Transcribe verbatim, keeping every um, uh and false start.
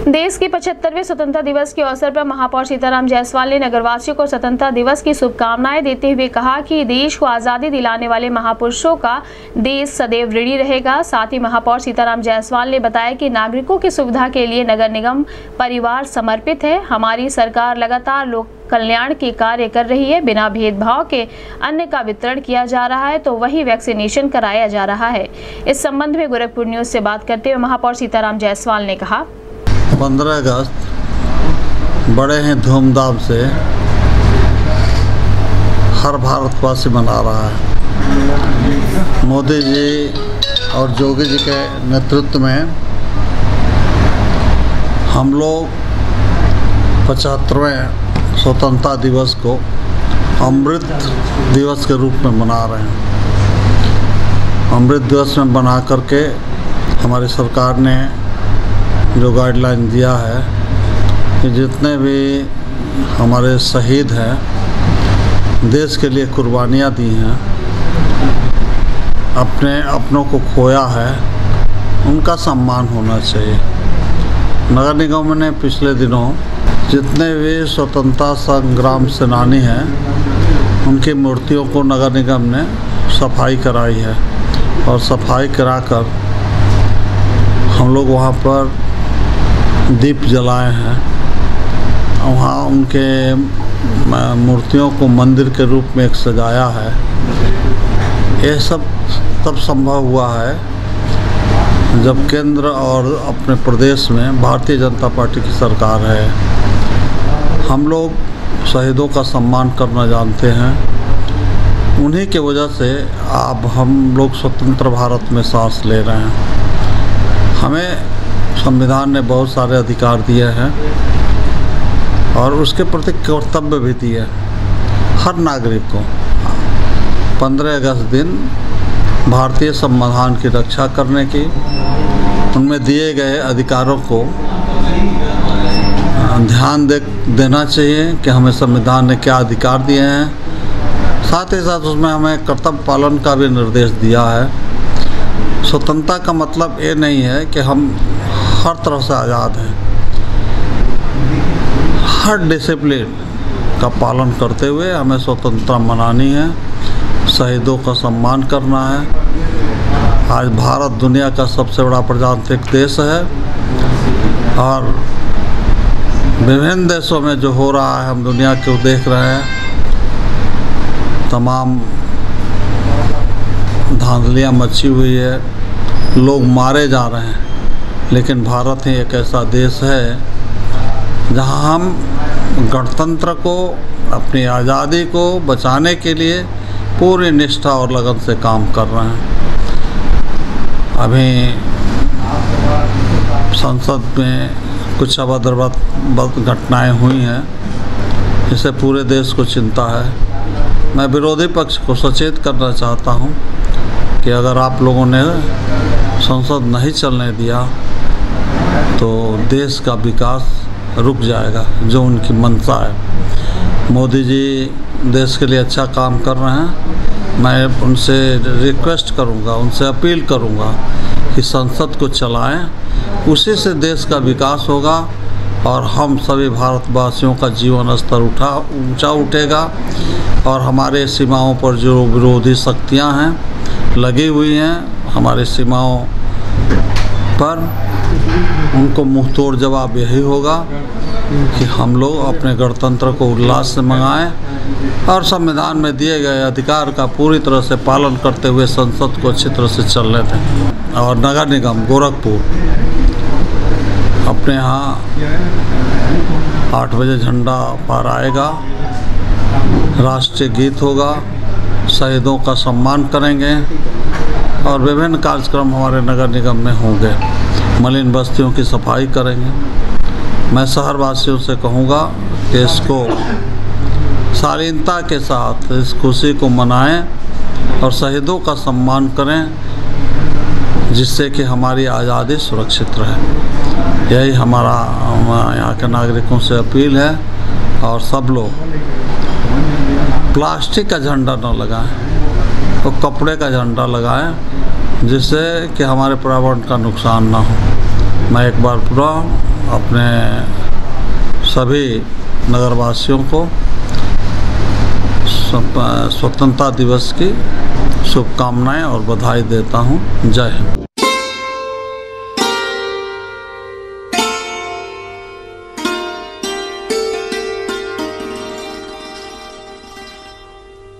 देश के पचहत्तरवें स्वतंत्रता दिवस के अवसर पर महापौर सीताराम जायसवाल ने नगरवासियों को स्वतंत्रता दिवस की शुभकामनाएं देते हुए कहा कि देश को आज़ादी दिलाने वाले महापुरुषों का देश सदैव ऋणी रहेगा। साथ ही महापौर सीताराम जायसवाल ने बताया कि नागरिकों की सुविधा के लिए नगर निगम परिवार समर्पित है। हमारी सरकार लगातार लोक कल्याण के कार्य कर रही है। बिना भेदभाव के अन्न का वितरण किया जा रहा है तो वही वैक्सीनेशन कराया जा रहा है। इस संबंध में गोरखपुर न्यूज से बात करते हुए महापौर सीताराम जायसवाल ने कहा, पंद्रह अगस्त बड़े ही धूमधाम से हर भारतवासी मना रहा है। मोदी जी और योगी जी के नेतृत्व में हम लोग पचहत्तरवें स्वतंत्रता दिवस को अमृत दिवस के रूप में मना रहे हैं। अमृत दिवस में बना करके हमारी सरकार ने जो गाइडलाइन दिया है कि जितने भी हमारे शहीद हैं, देश के लिए कुर्बानियाँ दी हैं, अपने अपनों को खोया है, उनका सम्मान होना चाहिए। नगर निगम ने पिछले दिनों जितने भी स्वतंत्रता संग्राम सेनानी हैं, उनकी मूर्तियों को नगर निगम ने सफाई कराई है और सफाई कराकर हम लोग वहाँ पर दीप जलाए हैं। वहाँ उनके मूर्तियों को मंदिर के रूप में एक सजाया है। ये सब तब संभव हुआ है जब केंद्र और अपने प्रदेश में भारतीय जनता पार्टी की सरकार है। हम लोग शहीदों का सम्मान करना जानते हैं। उन्हीं की वजह से अब हम लोग स्वतंत्र भारत में सांस ले रहे हैं। हमें संविधान ने बहुत सारे अधिकार दिए हैं और उसके प्रति कर्तव्य भी दिए हर नागरिक को। पंद्रह अगस्त दिन भारतीय संविधान की रक्षा करने की, उनमें दिए गए अधिकारों को ध्यान दे देना चाहिए कि हमें संविधान ने क्या अधिकार दिए हैं। साथ ही साथ उसमें हमें कर्तव्य पालन का भी निर्देश दिया है। स्वतंत्रता का मतलब ये नहीं है कि हम हर तरह से आज़ाद हैं। हर डिसिप्लिन का पालन करते हुए हमें स्वतंत्रता मनानी है, शहीदों का सम्मान करना है। आज भारत दुनिया का सबसे बड़ा प्रजातांत्रिक देश है और विभिन्न देशों में जो हो रहा है हम दुनिया को देख रहे हैं। तमाम धांधलियाँ मची हुई है, लोग मारे जा रहे हैं, लेकिन भारत ही एक ऐसा देश है जहां हम गणतंत्र को, अपनी आज़ादी को बचाने के लिए पूरी निष्ठा और लगन से काम कर रहे हैं। अभी संसद में कुछ अभद्र घटनाएं हुई हैं, जिससे पूरे देश को चिंता है। मैं विरोधी पक्ष को सचेत करना चाहता हूं कि अगर आप लोगों ने संसद नहीं चलने दिया तो देश का विकास रुक जाएगा, जो उनकी मंशा है। मोदी जी देश के लिए अच्छा काम कर रहे हैं। मैं उनसे रिक्वेस्ट करूंगा, उनसे अपील करूंगा कि संसद को चलाएं, उसी से देश का विकास होगा और हम सभी भारतवासियों का जीवन स्तर उठा ऊंचा उठेगा और हमारे सीमाओं पर जो विरोधी शक्तियां हैं लगी हुई हैं, हमारी सीमाओं पर उनको मुँह तोड़ जवाब यही होगा कि हम लोग अपने गणतंत्र को उल्लास से मंगाएं और संविधान में दिए गए अधिकार का पूरी तरह से पालन करते हुए संसद को अच्छी तरह से चलने दें। और नगर निगम गोरखपुर अपने यहाँ आठ बजे झंडा पार आएगा, राष्ट्रीय गीत होगा, शहीदों का सम्मान करेंगे और विभिन्न कार्यक्रम हमारे नगर निगम में होंगे। मलिन बस्तियों की सफाई करेंगे। मैं शहरवासियों से कहूँगा कि इसको शालीनता के साथ इस खुशी को मनाएं और शहीदों का सम्मान करें, जिससे कि हमारी आज़ादी सुरक्षित रहे। यही हमारा यहाँ के नागरिकों से अपील है। और सब लोग प्लास्टिक का झंडा न लगाएं, तो कपड़े का झंडा लगाएं, जिससे कि हमारे पर्यावरण का नुकसान ना हो। मैं एक बार पूरा अपने सभी नगरवासियों को स्वतंत्रता दिवस की शुभकामनाएं और बधाई देता हूं। जय हिंद।